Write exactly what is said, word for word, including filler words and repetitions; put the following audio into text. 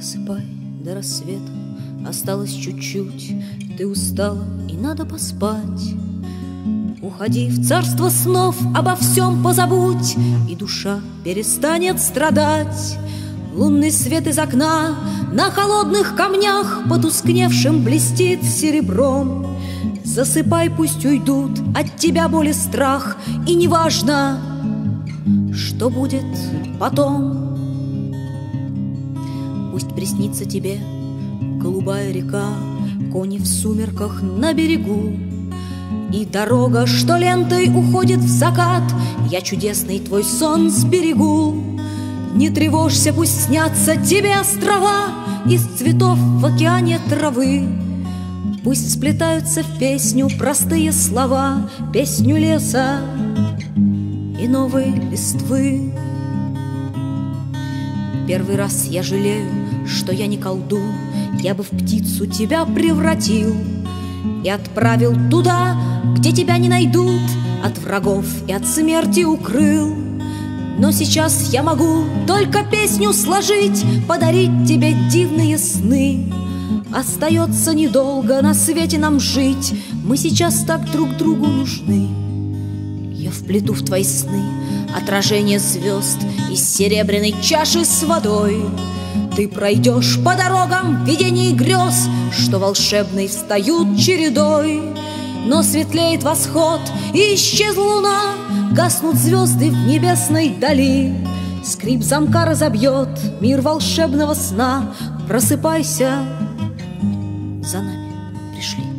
Засыпай до рассвета, осталось чуть-чуть, ты устала и надо поспать. Уходи в царство снов, обо всем позабудь, и душа перестанет страдать. Лунный свет из окна на холодных камнях потускневшим блестит серебром. Засыпай, пусть уйдут от тебя боль и страх, и неважно, что будет потом. Пусть приснится тебе голубая река, кони в сумерках на берегу, и дорога, что лентой уходит в закат. Я чудесный твой сон сберегу. Не тревожься, пусть снятся тебе острова из цветов в океане травы. Пусть сплетаются в песню простые слова, песню леса и новой листвы. Первый раз я жалею, что я не колдун. Я бы в птицу тебя превратил и отправил туда, где тебя не найдут, от врагов и от смерти укрыл. Но сейчас я могу только песню сложить, подарить тебе дивные сны. Остается недолго на свете нам жить, мы сейчас так друг другу нужны. Я вплету в твои сны отражение звезд из серебряной чаши с водой. Ты пройдешь по дорогам видений грез, что волшебные встают чередой. Но светлеет восход, и исчезла луна, гаснут звезды в небесной дали. Скрип замка разобьет мир волшебного сна. Просыпайся, за нами пришли.